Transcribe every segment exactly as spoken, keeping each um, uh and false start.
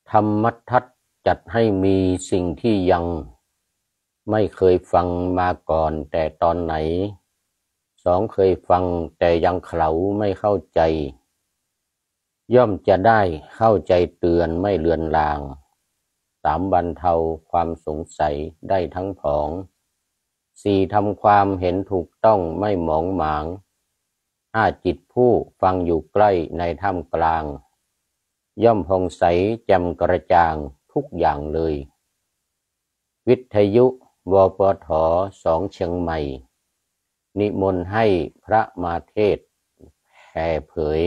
ธรรมทัศน์จัดให้มีสิ่งที่ยังไม่เคยฟังมาก่อนแต่ตอนไหนสองเคยฟังแต่ยังเขลาไม่เข้าใจย่อมจะได้เข้าใจเตือนไม่เลือนลางสามบรรเทาความสงสัยได้ทั้งผองสี่ทำความเห็นถูกต้องไม่หมองหมางห้าจิตผู้ฟังอยู่ใกล้ในท่ามกลางย่อมผ่องใสแจ่มกระจ่างทุกอย่างเลยวิทยุวปทสองเชียงใหม่นิมนต์ให้พระมาเทศแผ่เผย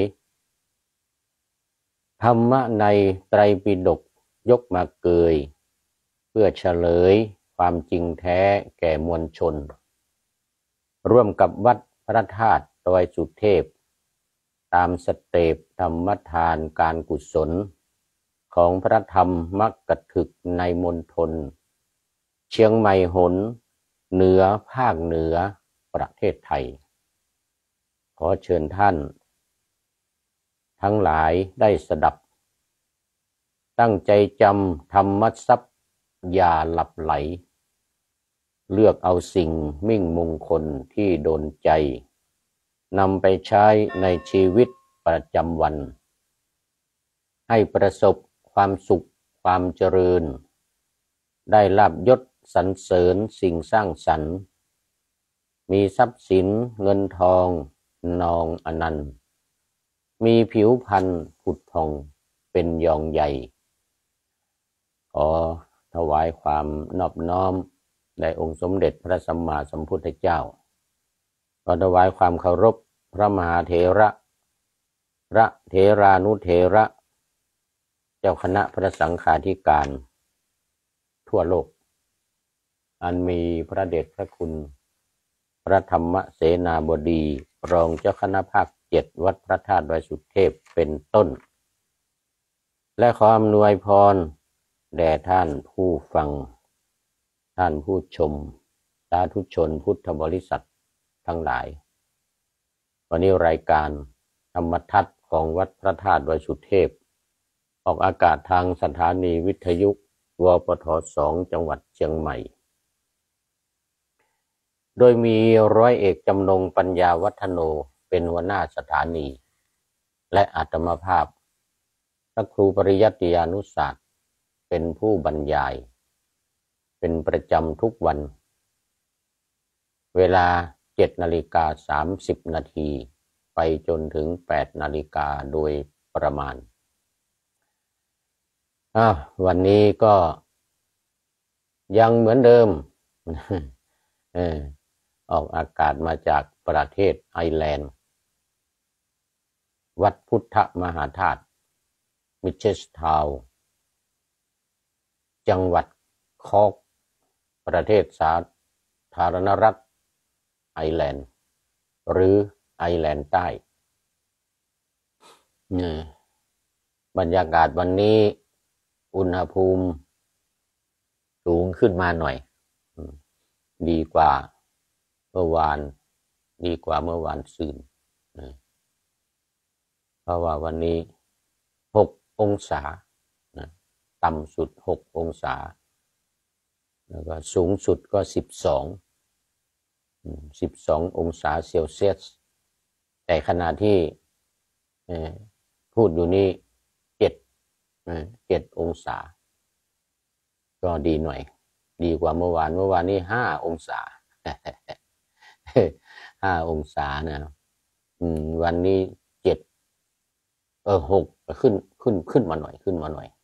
ธรรมะในไตรปิฎกยกมาเกยเพื่อเฉลยความจริงแท้แก่มวลชนร่วมกับวัดพระธาตุดอยสุเทพตามสเต็ปธรรมทานการกุศลของพระธรรมมักกถึกในมณฑลเชียงใหม่หนเหนือภาคเหนือประเทศไทยขอเชิญท่านทั้งหลายได้สดับตั้งใจจำธรรมทรัพย์อย่าหลับไหลเลือกเอาสิ่งมิ่งมงคลที่โดนใจนำไปใช้ในชีวิตประจำวันให้ประสบความสุขความเจริญได้ลาภยศสรรเสริญสิ่งสร้างสรรค์มีทรัพย์สินเงินทองนองอนันต์มีผิวพรรณผุดผ่องเป็นยองใหญ่ขอถวายความนอบน้อมแด่องค์สมเด็จพระสัมมาสัมพุทธเจ้าขอถวายความเคารพพระมหาเถระพระเถรานุเถระเจ้าคณะพระสังฆาธิการทั่วโลกอันมีพระเดชพระคุณพระธรรมเสนาบดีรองเจ้าคณะภาคเจ็ดวัดพระธาตุดอยสุเทพเป็นต้นและขออำนวยพรแด่ท่านผู้ฟังท่านผู้ชมสาธุชนพุทธบริษัททั้งหลายวันนี้รายการธรรมทัศน์ของวัดพระธาตุดอยสุเทพออกอากาศทางสถานีวิทยุวปทสองจังหวัดเชียงใหม่โดยมีร้อยเอกจำนงปัญญาวัฒโนเป็นหัวหน้าสถานีและอาตมาภาพพระครูปริยัติยานุศาสตร์เป็นผู้บรรยายเป็นประจำทุกวันเวลาเจ็ดนาฬิกาสามสิบนาทีไปจนถึงแปดนาฬิกาโดยประมาณอ่ะวันนี้ก็ยังเหมือนเดิมเออออกอากาศมาจากประเทศไอร์แลนด์วัดพุทธมหาธาตุมิเชสทาวน์จังหวัดคอกประเทศสาธารณรัฐไอร์แลนด์หรือไอร์แลนด์ใต้บรรยากาศวันนี้อุณหภูมิสูงขึ้นมาหน่อยดีกว่าเมื่อวานดีกว่าเมื่อวานซืนเพราะว่าวันนี้หกองศาต่ำสุดหกองศาแล้วก็สูงสุดก็สิบสองสิบสององศาเซลเซียสแต่ขณะที่พูดอยู่นี่เจ็ดเจ็ดองศาก็ดีหน่อยดีกว่าเมื่อวานเมื่อวานนี้ห้าองศาห้าองศานะวันนี้เจ็ดเออหกขึ้นขึ้นขึ้นมาหน่อยขึ้นมาหน่อย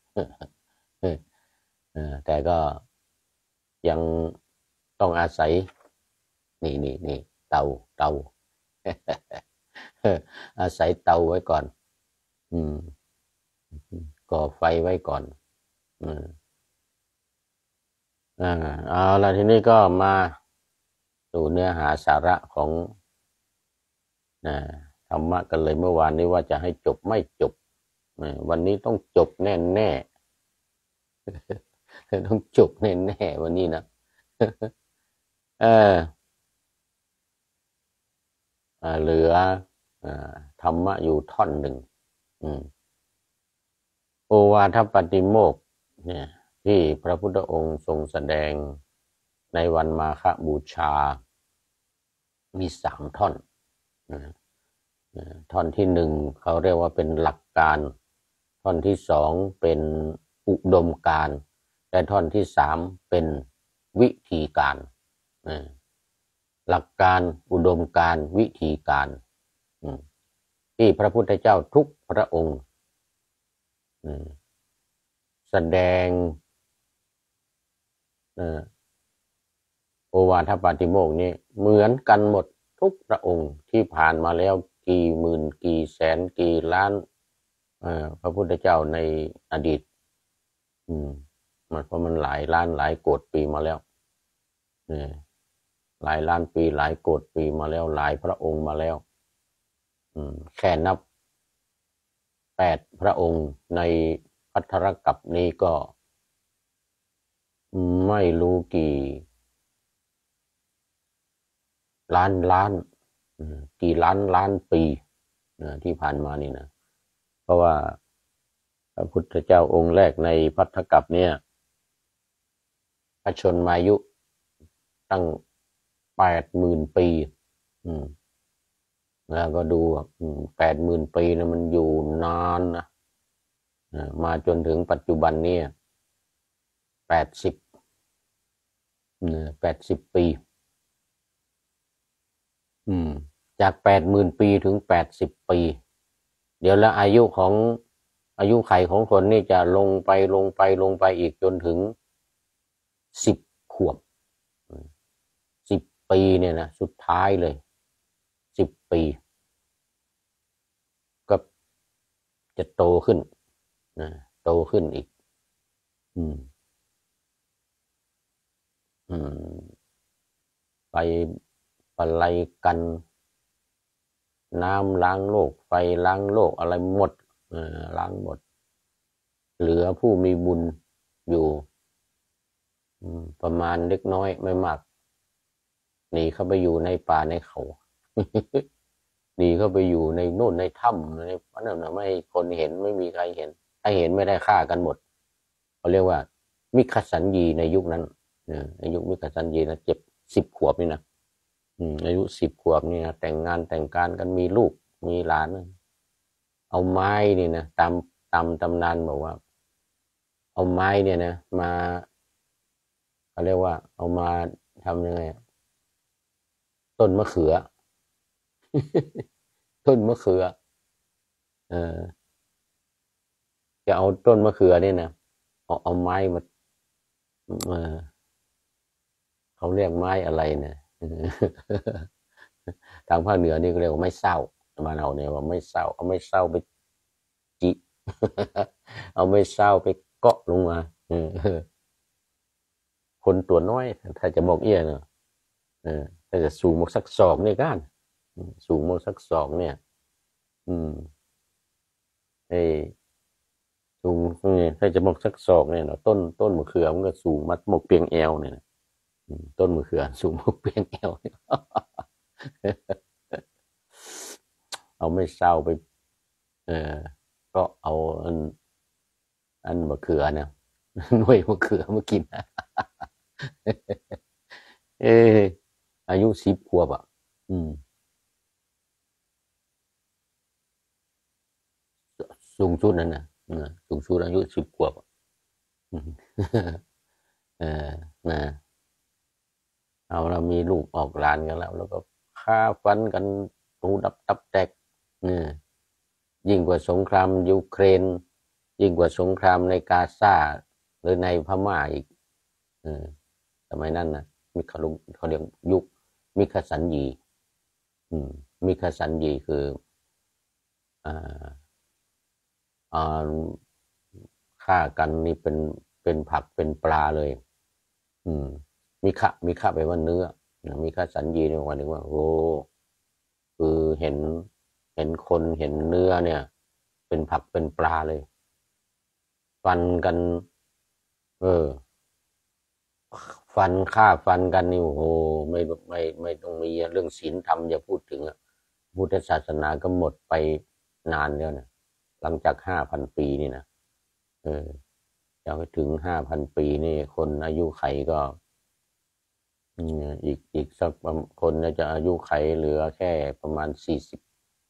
แต่ก็ยังต้องอาศัยนี่นี่นี่เตาเตาอาศัยเตาไว้ก่อนอืมก่อไฟไว้ก่อนอืมอ่าเอาละทีนี้ก็มาสู่เนื้อหาสาระของนะธรรมะกันเลยเมื่อวานนี้ว่าจะให้จบไม่จบวันนี้ต้องจบแน่แน่ต้องจบแน่แน่วันนี้นะเออเหลือธรรมะอยู่ท่อนหนึ่งโอวาทปาติโมกข์เนี่ยที่พระพุทธองค์ทรงแสดงในวันมาฆบูชามีสามท่อนนะท่อนที่หนึ่งเขาเรียกว่าเป็นหลักการท่อนที่สองเป็นอุดมการณ์และท่อนที่สามเป็นวิธีการหลักการอุดมการณ์วิธีการที่พระพุทธเจ้าทุกพระองค์แสดงโอวาทปาติโมกข์นี้เหมือนกันหมดทุกพระองค์ที่ผ่านมาแล้วกี่หมื่นกี่แสนกี่ล้านพระพุทธเจ้าในอดีตมันเพราะมันหลายล้านหลายโกฏปีมาแล้วหลายล้านปีหลายโกฏปีมาแล้วหลายพระองค์มาแล้วแค่นับแปดพระองค์ในภัททรกัปนี้ก็ไม่รู้กี่ล้านล้านกี่ล้านล้านปีที่ผ่านมานี่นะเพราะว่าพระพุทธเจ้าองค์แรกในภัททกัปเนี่ยพระชนมายุตั้งแปดหมื่นปีแล้วก็ดูแปดหมื่นปีนะมันอยู่นานนะมาจนถึงปัจจุบันเนี่ยแปดสิบแปดสิบปีจากแปดหมื่นปีถึงแปดสิบปีเดี๋ยวแล้วอายุของอายุไขของคนนี่จะลงไปลงไปลงไปอีกจนถึงสิบขวบสิบปีเนี่ยนะสุดท้ายเลยสิบปีก็จะโตขึ้นนะโตขึ้นอีกอืมอืมไปปะไลกันน้ำล้างโลกไฟล้างโลกอะไรหมดเออล้างหมดเหลือผู้มีบุญอยู่ประมาณเล็กน้อยไม่มากหนีเข้าไปอยู่ในป่าในเขาหนีเข้าไปอยู่ในโน่นในถ้ำในนั่นนะไม่ให้คนเห็นไม่มีใครเห็นถ้าเห็นไม่ได้ฆ่ากันหมดเขาเรียกว่ามิคสัญญีในยุคนั้นในยุคมิคสัญญีนะเจ็บสิบขวบนี่นะอายุสิบขวบนี่นะแต่งงานแต่งการกันมีลูกมีหลานเอาไม้นี่นะตามตามตำนานบอกว่าเอาไม้เนี่ยนะมาเขาเรียกว่าเอามาทำยังไงต้นมะเขือ ต้นมะเขือเออจะเอาต้นมะเขือนี่นะเอาเอาไม้มาเออเขาเรียกไม้อะไรเนี่ยทางภาคเหนือนี่ก็เรียกว่าไม้เศร้าบ้านเราเนี่ยว่าไม่เศร้าเอาไม่เศร้าไปจิเอาไม่เศร้าไปเกาะลงมาคนตัวน้อยถ้าจะบอกเอี้ยเนาะถ้าจะสูงมากสักศอกเนี่ยกันสูงมากสักศอกเนี่ยอืมไอ้สูงเนี่ยถ้าจะบอกสักศอกเนี่ยเนาะต้นต้นมะเขือมันก็สูงมัดหมกเปียงแอวเนี่ยต้นมะเขือสูงหมกเปียงแอวเอาไม่เศร้าไปเออก็เอาอันอันมะเขือเนี่ยหน่วยมะเขือมากินเอออายุสิบขวบอ่ะอืมสูงสุดนั่นนะสูงสุดอายุสิบขวบเออนะเอาเรามีลูกออกหลานกันแล้วแล้วก็ฆ่าฟันกันตูดับตับแตกเนี่ยยิ่งกว่าสงครามยูเครนยิ่งกว่าสงครามในกาซาหรือในพม่าอีกเออสมัยนั้นนะมิคาลุเขาเรียกยุคมิคสัญญีอืมมิคสัญญีคืออ่าอ่าฆ่ากันนี่เป็นเป็นผักเป็นปลาเลยอืมมิคะมิคะไปว่าเนื้อมิคะสัญญีเนี่ยวันนึงว่าโอ้คือเห็นเห็นคนเห็นเนื้อเนี่ยเป็นผักเป็นปลาเลยฟันกันเออฟันฆ่าฟันกันนี่โอ้โหไม่ไม่ไม่ต้องมีเรื่องศีลธรรมอย่าพูดถึงพุทธศาสนาก็หมดไปนานแล้วนะหลังจากห้าพันปีนี่นะออจะไปถึงห้าพันปีนี่คนอายุไขก็อีกอีกสักคนจะอายุไขเหลือแค่ประมาณสี่สิบ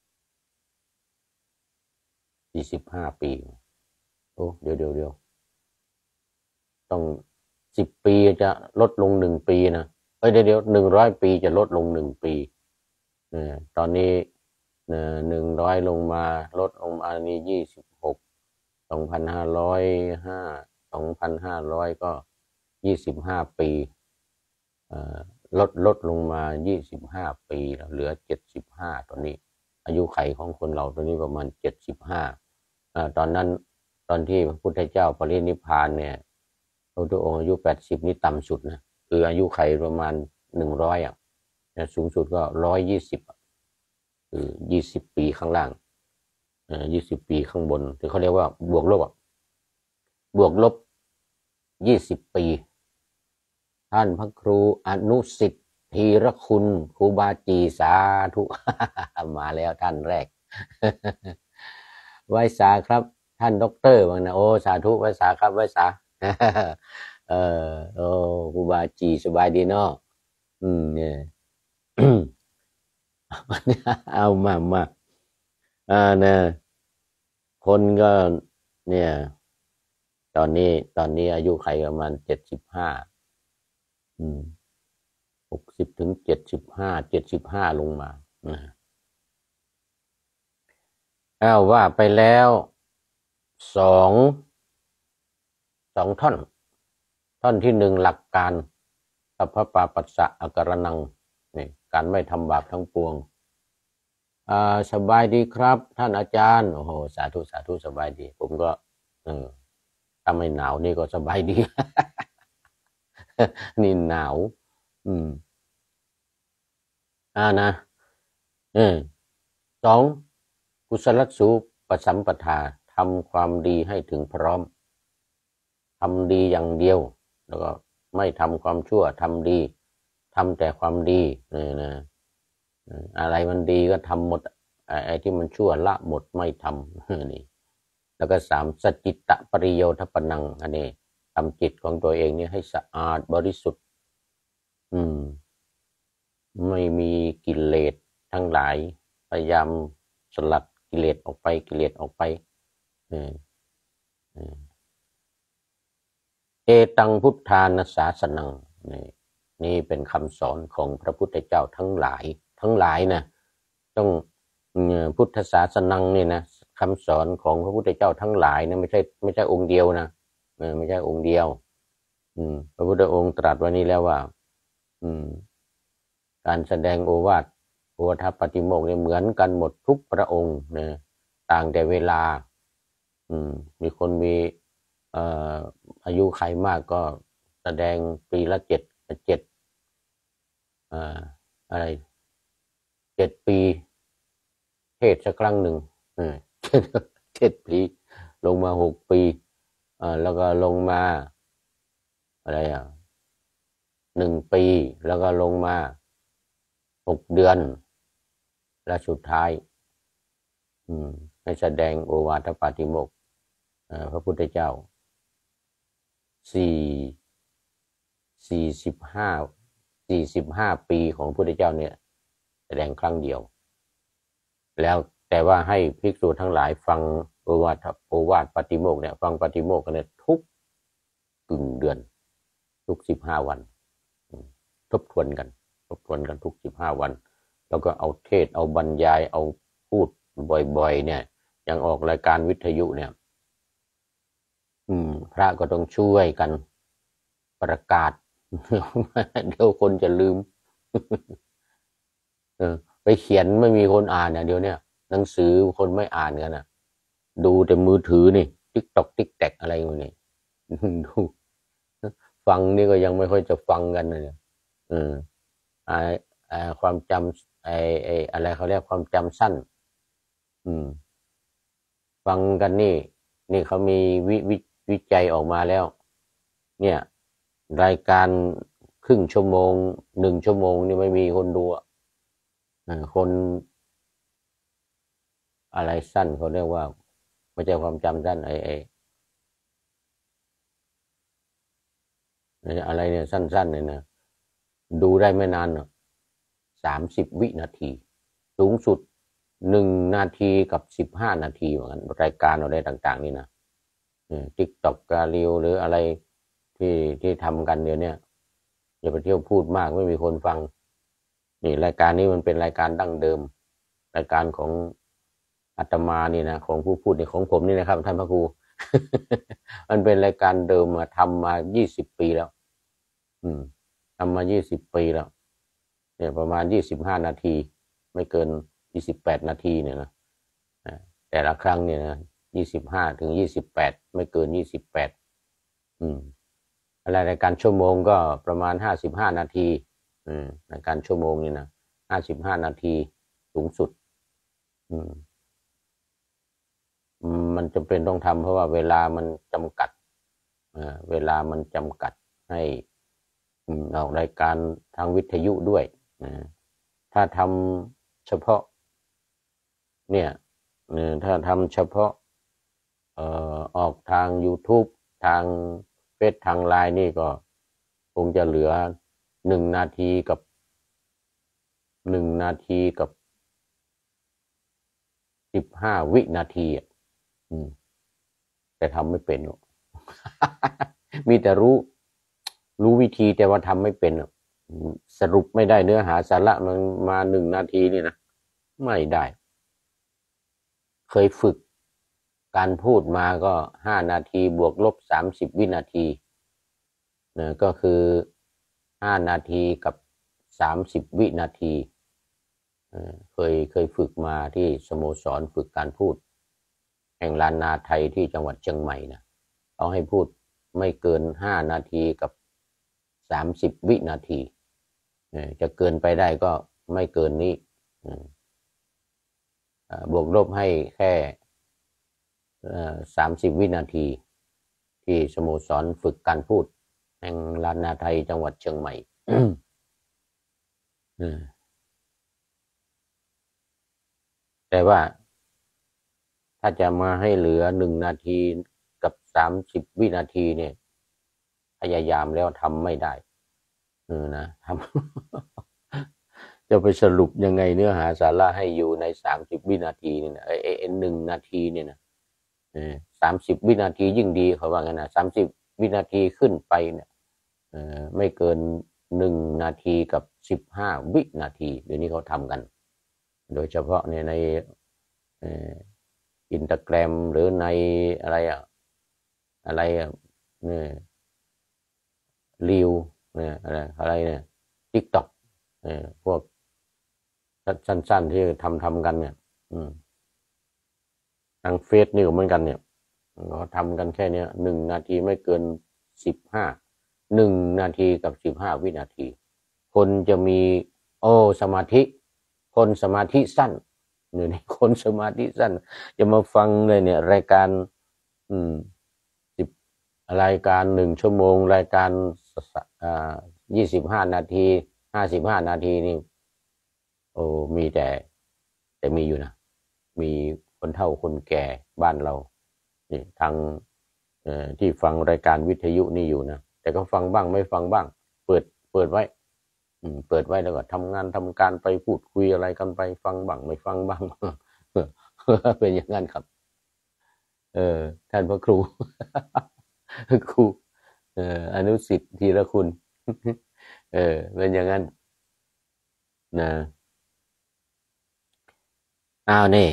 สี่สิบห้าปีโอ้เดี๋ยวเดี๋ยวเดี๋ยวต้องสิบปีจะลดลงหนึ่งปีนะเอ้ยเดี๋ยวเดี๋ยวหนึ่งร้อยปีจะลดลงหนึ่งปีเออตอนนี้เออหนึ่งร้อยลงมาลดลงมานี่ยี่สิบหกสองพันห้าร้อยห้าสองพันห้าร้อยก็ยี่สิบห้าปีเอ่อลดลดลงมายี่สิบห้าปีเหลือเจ็ดสิบห้าตอนนี้อายุไขของคนเราตอนนี้ประมาณเจ็ดสิบห้าอ่าตอนนั้นตอนที่พระพุทธเจ้าปรินิพพานเนี่ยพระพุทธองค์อายุแปดสิบนี่ต่ำสุดนะคืออายุไขประมาณหนึ่งร้อยอ่ะสูงสุดก็ร้อยยี่สิบคือยี่สิบปีข้างล่างเอ่อยี่สิบปีข้างบนที่เขาเรียกว่าบวกลบอ่ะบวกลบยี่สิบปีท่านพระครูอนุสิทธิ์ธีรคุณครูบาจีสาธุมาแล้วท่านแรกไว้สาครับท่านด็อกเตอร์บางนะโอ้สาธุไว้สาครับไว้สาเออโอ้ครูบาจีสบายดีเนาะอืมเนี่ยเอามามาอ่านะคนก็เนี่ยตอนนี้ตอนนี้อายุไขประมาณเจ็ดสิบห้าอืมหกสิบถึงเจ็ดสิบห้าเจ็ดสิบห้าลงมาอ้าวว่าไปแล้วสองสองท่อนท่อนที่หนึ่งหลักการสัพพปาปัสสะอาการนังนี่การไม่ทำบาปทั้งปวงอ่าสบายดีครับท่านอาจารย์โอ้โหสาธุสาธุสบายดีผมก็เออถ้าไม่หนาวนี่ก็สบายดี นี่หนาวอืมอ่านะเออสองกุศลสูปสัมปทาทำความดีให้ถึงพร้อมทำดีอย่างเดียวแล้วก็ไม่ทำความชั่วทำดีทำแต่ความดีนี่นะอะไรมันดีก็ทำหมดไอ้ที่มันชั่วละหมดไม่ทำนี่แล้วก็สามสจิตตปริโยทปนังอันนี้ทำจิตของตัวเองนี่ให้สะอาดบริสุทธิ์อืมไม่มีกิเลสทั้งหลายพยายามสลัดกิเลสออกไปกิเลสออกไปเออเอตังพุทธานาสาสนังนี่นี่เป็นคำสอนของพระพุทธเจ้าทั้งหลายทั้งหลายนะต้องพุทธศาสนังนี่นะคำสอนของพระพุทธเจ้าทั้งหลายนะไม่ใช่ไม่ใช่องค์เดียวนะไม่ใช่องค์เดียวอืมพระพุทธองค์ตรัสไว้นี้แล้วว่าอืมการแสดงโอวาทโอวาทปาติโมกข์เนี่ยเหมือนกันหมดทุกพระองค์นะต่างแต่เวลาอืมมีคนมีเอ่ออายุไขมากก็แสดงปีละเจ็ดเจ็ดอ่าอะไรเจ็ดปีเทศสักครั้งหนึ่งเจ็ดปีลงมาหกปีอ่าแล้วก็ลงมาอะไรอ่ะหนึ่งปีแล้วก็ลงมาหกเดือนและสุดท้ายอืมให้แสดงโอวาทปาติโมกข์พระพุทธเจ้าสี่สี่สิบห้าสี่สิบห้าปีของพระพุทธเจ้าเนี่ยแสดงครั้งเดียวแล้วแต่ว่าให้ภิกษุทั้งหลายฟังโอวาทโอวาทปาติโมกข์เนี่ยฟังปาติโมกข์กันเนี่ยทุกกึ่งเดือนทุกสิบห้าวันทบทวนกันทบทวนกันทุกสิบห้าวันแล้วก็เอาเทศเอาบรรยายเอาพูดบ่อยๆเนี่ยอย่างออกรายการวิทยุเนี่ยอืมพระก็ต้องช่วยกันประกาศเดี๋ยวคนจะลืมเออไปเขียนไม่มีคนอ่านเนี่ยเดี๋ยวเนี้ยหนังสือคนไม่อ่านกันนะดูแต่มือถือนี่ติ๊กตอกติ๊กแตกอะไรอย่างนี้ดูฟังนี่ก็ยังไม่ค่อยจะฟังกันเลยเออไอไอความจำไอไออะไรเขาเรียกความจำสั้นอืมฟังกันนี่นี่เขามีวิวิวิจัยออกมาแล้วเนี่ยรายการครึ่งชั่วโมงหนึ่งชั่วโมงนี่ไม่มีคนดูอ่ะคนอะไรสั้นเขาเรียกว่าไม่ใช่ความจำสั้นไอไออะไรเนี่ยสั้นๆเนี่ยนะดูได้ไม่นานหรอกสามสิบวินาทีสูงสุดหนึ่งนาทีกับสิบห้านาทีเหมือนกันรายการอะไรต่างๆนี่นะติ๊กต็อกกาลิวหรืออะไรที่ที่ทำกันเดี๋ยวนี้อย่าไปเที่ยวพูดมากไม่มีคนฟังนี่รายการนี้มันเป็นรายการดั้งเดิมรายการของอาตมานี่นะของผู้พูดนี่ของผมนี่นะครับท่านพระครู มันเป็นรายการเดิมมาทำมายี่สิบปีแล้วอืมทำมายี่สิบปีแล้วเนี่ยประมาณยี่สิบห้านาทีไม่เกินยี่สิบแปดนาทีเนี่ยนะแต่ละครั้งเนี่ยนะยี่สิบห้าถึงยี่สิบแปดไม่เกินยี่สิบแปดอืมอะไรรายการชั่วโมงก็ประมาณห้าสิบห้านาทีอืมรายการชั่วโมงนี่นะห้าสิบห้านาทีสูงสุดอืมมันจำเป็นต้องทำเพราะว่าเวลามันจำกัดเวลามันจำกัดให้ออกรายการทางวิทยุด้วยถ้าทำเฉพาะเนี่ยถ้าทำเฉพาะออกทาง YouTube ทางเฟซทางไลน์นี่ก็คงจะเหลือหนึ่งนาทีกับหนึ่งนาทีกับสิบห้าวินาทีอ่ะแต่ทำไม่เป็นหรอก มีแต่รู้รู้วิธีแต่ว่าทำไม่เป็นสรุปไม่ได้เนื้อหาสาระมันมาหนึ่งนาทีนี่นะไม่ได้เคยฝึกการพูดมาก็ห้านาทีบวกลบสามสิบวินาทีนะก็คือห้านาทีกับสามสิบวินาทีเคยเคยฝึกมาที่สโมสรฝึกการพูดแห่งล้านนาไทยที่จังหวัดเชียงใหม่นะเขาให้พูดไม่เกินห้านาทีกับสามสิบวินาทีจะเกินไปได้ก็ไม่เกินนี้บวกลบให้แค่สามสิบวินาทีที่สโมสรฝึกการพูดแห่งล้านนาไทยจังหวัดเชียงใหม่ แต่ว่าถ้าจะมาให้เหลือหนึ่งนาทีกับสามสิบวินาทีเนี่ยพยายามแล้วทำไม่ได้เออนะทำจะไปสรุปยังไงเนื้อหาสาระให้อยู่ในสามสิบวินาทีเนี่ยไอ้ไอ้หนึ่งนาทีเนี่ยนะเออสามสิบวินาทียิ่งดีเขาว่างั้นนะสามสิบวินาทีขึ้นไปเนี่ยเออไม่เกินหนึ่งนาทีกับสิบห้าวินาทีเดี๋ยวนี้เขาทำกันโดยเฉพาะในในอินสตาแกรมหรือในอะไรอะอะไรอะเนี่ยรีวเนี่ยอะไรอะไรเนี่ยทิกต็อกเนี่ยพวกสั้นๆที่ทำทำกันเนี่ยอืมทางเฟซนี่ก็เหมือนกันเนี่ยเขาทำกันแค่เนี้ยหนึ่งนาทีไม่เกินสิบห้าหนึ่งนาทีกับสิบห้าวินาทีคนจะมีโอ้สมาธิคนสมาธิสั้นเนี่ยคนสมาธิสั้นจะมาฟังเลยเนี่ยรายการอืมสิบรายการหนึ่งชั่วโมงรายการอ่ายี่สิบห้านาทีห้าสิบห้านาทีนี่โอ้มีแต่แต่มีอยู่นะมีคนเฒ่าคนแก่บ้านเรานี่ทางเอ่อที่ฟังรายการวิทยุนี่อยู่นะแต่ก็ฟังบ้างไม่ฟังบ้างเปิดเปิดไว้เปิดไว้แล้วก็ทำงานทำการไปพูดคุยอะไรกันไปฟังบ้างไม่ฟังบ้างเป็นอย่างนั้นครับเออท่านพระครูครูเอออนุสิทธิ์ธีรคุณเออเป็นอย่างนั้นนะอ้าวนี่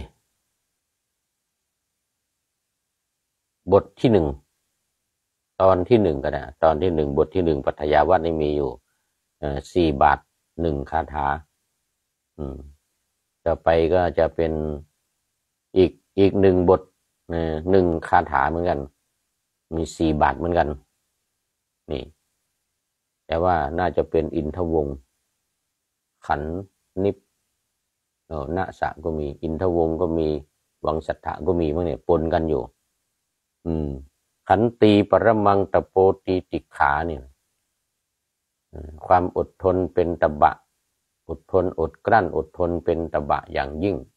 บทที่หนึ่งตอนที่หนึ่งก็ได้ตอนที่หนึ่งบทที่หนึ่งปัทยาวัดนี่มีอยู่สี่บาทหนึ่งคาถาอืมต่อไปก็จะเป็นอีกอีกหนึ่งบทหนึ่งคาถาเหมือนกันมีสี่บาทเหมือนกันนี่แต่ว่าน่าจะเป็นอินทวงศ์ขันนิพเออณสะก็มีอินทวงศ์ก็มีวังสัทธะก็มีมั้งเนี่ยปนกันอยู่อืมขันตีปรมังตะโปตีติขาเนี่ยความอดทนเป็นตบะอดทนอดกลั้นอดทนเป็นตบะอย่างยิ่ง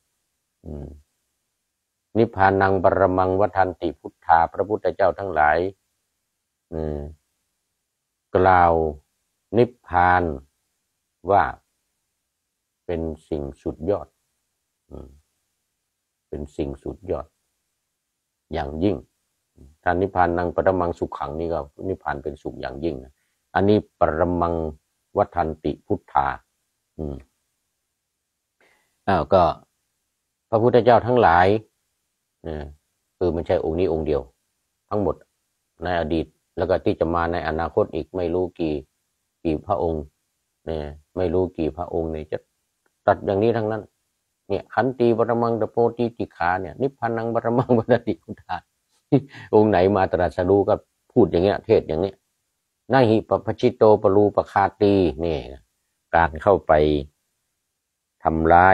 นิพพานังปรมังวัฏันติพุทธาพระพุทธเจ้าทั้งหลายกล่าวนิพพานว่าเป็นสิ่งสุดยอดเป็นสิ่งสุดยอดอย่างยิ่งท่านนิพพานังปรมังสุขขังนี่ก็นิพพานเป็นสุขอย่างยิ่งนะอันนี้ปรมังวัฏันติพุทธาอืมอ้าวก็พระพุทธเจ้าทั้งหลายเนี่ยคือไม่ใช่องค์นี้องค์เดียวทั้งหมดในอดีตแล้วก็ที่จะมาในอนาคตอีกไม่รู้กี่กี่พระองค์เนี่ยไม่รู้กี่พระองค์เนี่ยจะตัดอย่างนี้ทั้งนั้นเนี่ยขันติบรมังตโพธิติขาเนี่ยนิพพานังบรมังวัฏันติพุทธาองค์ไหนมาตรัสรู้ก็พูดอย่างเงี้ยเทศอย่างเงี้ยนาหิปปชิโตปรูปคาตีนี่การเข้าไปทำร้าย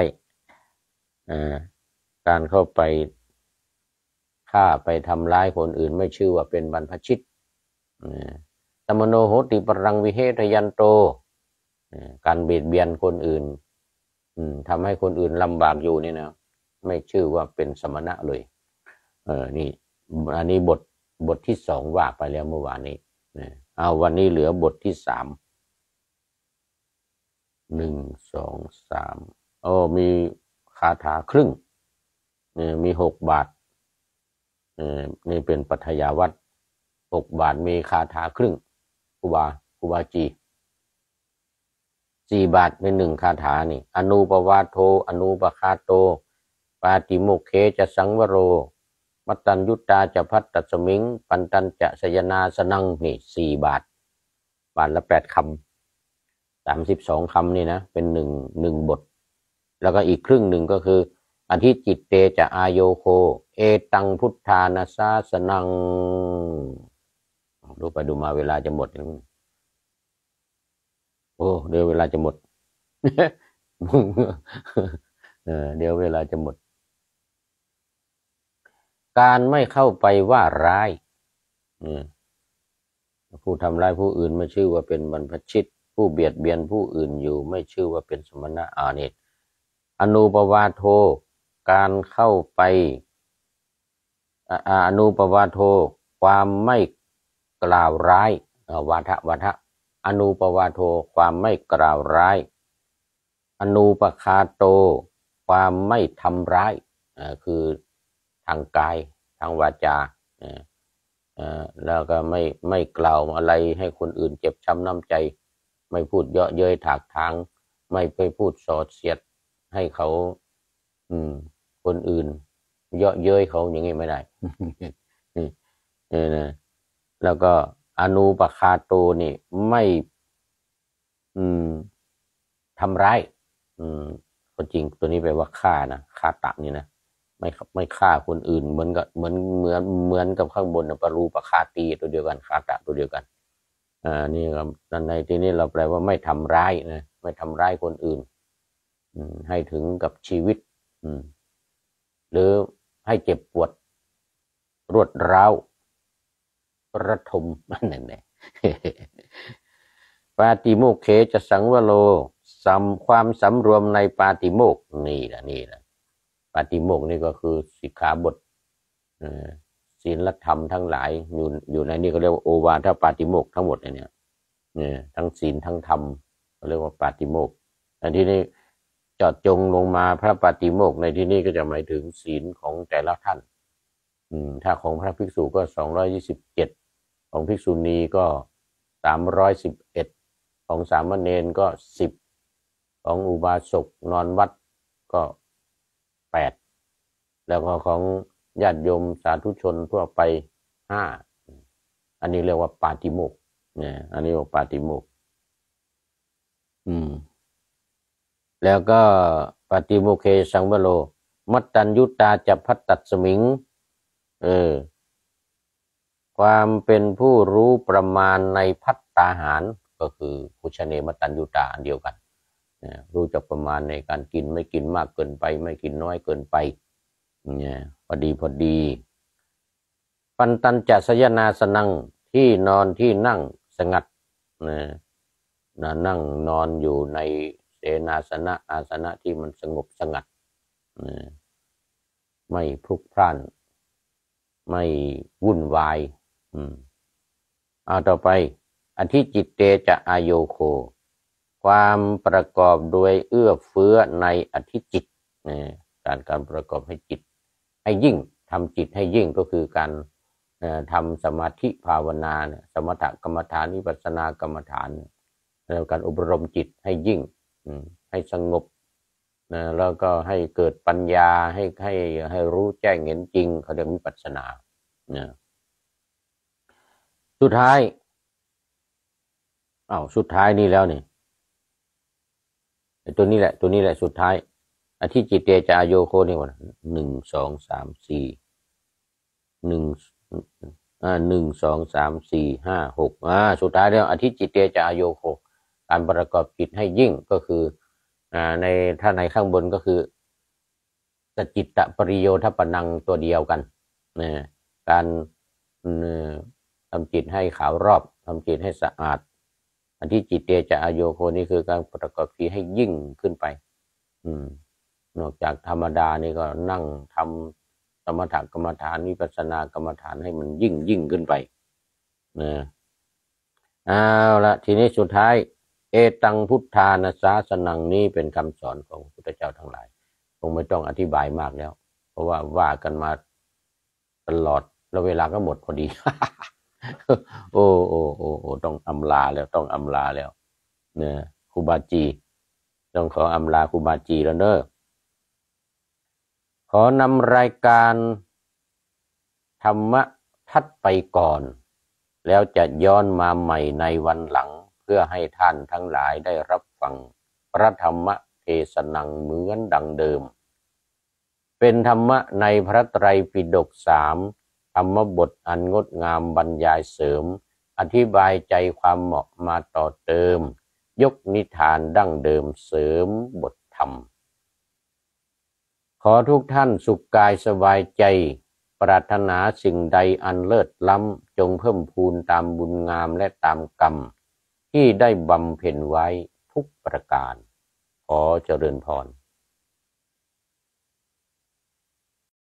การเข้าไปฆ่าไปทำร้ายคนอื่นไม่ชื่อว่าเป็นบรรพชิตตมโนโหติปรังวิเหทยันโตการเบียดเบียนคนอื่นทำให้คนอื่นลำบากอยู่นี่นะไม่ชื่อว่าเป็นสมณะเลยเออนี่อันนี้บทบทที่สองว่าไปแล้วเมื่อวานนี้เอาวันนี้เหลือบทที่สามหนึ่งสองสามโอ้มีคาถาครึ่งมีหกบาทนี่เป็นปัทยาวัตรหกบาทมีคาถาครึ่งคุบาคุบาจีสี่บาทเป็นหนึ่งคาถานี่อนุปวาโทอนุปคาโตปาติโมกเขจะสังวโรมัตตัญยุตตาจะพัตตสมิงปันตัญจะสยนาสนังนี่สี่บาทบาทละแปดคำสามสิบสองคำนี่นะเป็นหนึ่งหนึ่งบทแล้วก็อีกครึ่งหนึ่งก็คืออธิจิตเตจะอายโยโคเอตังพุทธานาสาสนังดูไปดูมาเวลาจะหมดโอ้เดี๋ยวเวลาจะหมด เออเดี๋ยวเวลาจะหมดการไม่เข้าไปว่าร้ายผู้ทำร้ายผู้อื่นไม่ชื่อว่าเป็นบรรพชิตผู้เบียดเบียนผู้อื่นอยู่ไม่ชื่อว่าเป็นสมณะอาเนตอนุปวาโทการเข้าไปอนุปวาโทความไม่กล่าวร้ายวาทะวาทะอนุปวาโทความไม่กล่าวร้ายอนุปคาโตความไม่ทำร้ายคือทางกายทางวาจาแล้วก็ไม่ไม่กล่าวอะไรให้คนอื่นเจ็บช้ำน้ำใจไม่พูดเยาะเย้ยถากถางไม่ไปพูดส่อเสียดให้เขาอืมคนอื่นเยาะเย้ยเขาอย่างนี้ไม่ได้นี่นะแล้วก็อนุปคาโตนี่ไม่อืมทำร้ายอืมคนจริงตัวนี้แปลว่าฆ่านะฆ่าตะนี่นะไม่ไม่ฆ่าคนอื่นเหมือนกับเหมือนเหมือนเหมือนกับข้างบนนะปรูปคาตีตัวเดียวกันฆ่าตะตัวเดียวกันอ่านี่ครับในที่นี้เราแปลว่าไม่ทำร้ายนะไม่ทำร้ายคนอื่นอืมให้ถึงกับชีวิตอืมหรือให้เจ็บปวดรวดร้าวระทมนั่นแหละปาติโมกเขจะสังวโรสัมความสำรวมในปาติโมกนี่แหละนี่แหละปาติโมกนี่ก็คือสิกขาบทศีลธรรมทั้งหลายอยู่อยู่ในนี้ก็เรียกว่าโอวาทปาติโมกทั้งหมดเนี่ยเนี่ยทั้งศีลทั้งธรรมเรียกว่าปาติโมกอันที่นี้เจาะจงลงมาพระปาติโมกในที่นี้ก็จะหมายถึงศีลของแต่ละท่านอืมถ้าของพระภิกษุก็สองร้อยยี่สิบเจ็ดของภิกษุณีก็สามร้อยสิบเอ็ดของสามเณรก็สิบของอุบาสกนอนวัดก็แปดแล้วก็ของญาติโยมสาธุชนทั่วไปห้าอันนี้เรียกว่าปาติโมกข์เนี่ยอันนี้เรียกว่าปาติโมกข์อืมแล้วก็ปาติโมกเขสังวโรมัตตัญยุตาจะพัตตัสมิงเออความเป็นผู้รู้ประมาณในภัตตาหารก็คือพุชเนมัตตัญยุตาอันเดียวกันรู้จักประมาณในการกินไม่กินมากเกินไปไม่กินน้อยเกินไปเนี่ยพอดีพอดีปันตัญจะสยนาสนังที่นอนที่นั่งสงัดนะนั่งนอนอยู่ในเสนาสนะอาสนะที่มันสงบสงัดไม่พลุกพล่านไม่วุ่นวายอืมเอาต่อไปอธิจิตเตจะอโยโคความประกอบโดยเอื้อเฟื้อในอธิจิตการการประกอบให้จิตให้ยิ่งทำจิตให้ยิ่งก็คือการทำสมาธิภาวนาสมถกรรมฐานวิปัสสนากรรมฐานแล้วการอบรมจิตให้ยิ่งให้สงบแล้วก็ให้เกิดปัญญาให้ให้ให้รู้แจ้งเห็นจริงเขาเรียกวิปัสสนาสุดท้ายอ้าวสุดท้ายนี่แล้วนี่ตัวนี้แหละตัวนี้แหละสุดท้ายอธิจิตเตจะอโยโคนี่ว่าหนึ่งสองสามสี่หนึ่งอ่าหนึ่งสองสามสี่ห้าหกอ่าสุดท้ายแล้วอธิจิตเตจะอโยโคการประกอบจิตให้ยิ่งก็คืออ่าในถ้าในข้างบนก็คือสจิตตปริโยทปนังตัวเดียวกันนะการทำจิตให้ขาวรอบทำจิตให้สะอาดอธิจิตเตจะอโยโคนี่คือการประกอบจิตให้ยิ่งขึ้นไปอืมนอกจากธรรมดานี่ก็นั่งทำสมถกรรมฐานวิปัสสนากรรมฐานให้มันยิ่งยิ่งขึ้นไปนะเอาละทีนี้สุดท้ายเอตังพุทธานาสาสนังนี้เป็นคำสอนของพระพุทธเจ้าทั้งหลายคงไม่ต้องอธิบายมากแล้วเพราะว่าว่ากันมาตลอดแล้วเวลาก็หมดพอดี โอ้โอ้โอ้โอ้ต้องอำลาแล้วต้องอำลาแล้วเนี่ยครูบาจีต้องขออำลาครูบาจีแล้วเนอะขอนำรายการธรรมะทัดไปก่อนแล้วจะย้อนมาใหม่ในวันหลังเพื่อให้ท่านทั้งหลายได้รับฟังพระธรรมเทศนังเหมือนดังเดิมเป็นธรรมะในพระไตรปิฎกสามธรรมบทอันงดงามบรรยายเสริมอธิบายใจความเหมาะมาต่อเติมยกนิทานดั้งเดิมเสริมบทธรรมขอทุกท่านสุขกายสบายใจปรารถนาสิ่งใดอันเลิศล้ำจงเพิ่มพูนตามบุญงามและตามกรรมที่ได้บำเพ็ญไว้ทุกประการขอเจริญพร